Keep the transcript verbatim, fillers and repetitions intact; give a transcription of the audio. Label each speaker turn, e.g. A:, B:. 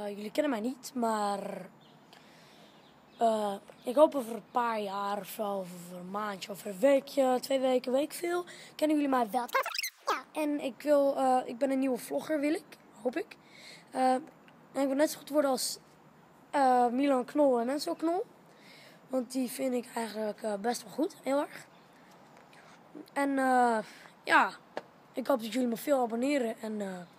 A: jullie kennen mij niet, maar uh, ik hoop over een paar jaar of zo, of over een maandje, of een weekje, twee weken, weet ik veel, kennen jullie mij wel. Ja. En ik wil, uh, ik ben een nieuwe vlogger, wil ik, hoop ik. Uh, en ik wil net zo goed worden als uh, Milan Knol en Enzo Knol. Want die vind ik eigenlijk uh, best wel goed, heel erg. En uh, ja, ik hoop dat jullie me veel abonneren en... Uh,